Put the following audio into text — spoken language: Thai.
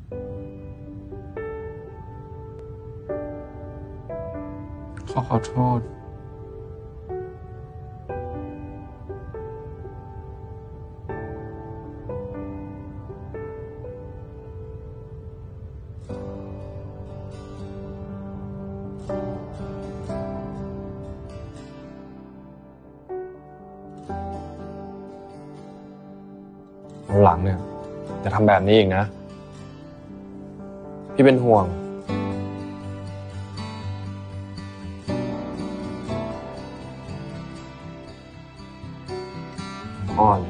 ขอโทษวันหลังเนี่ยจะทำแบบนี้อีกนะพี่เป็นห่วงอ้อน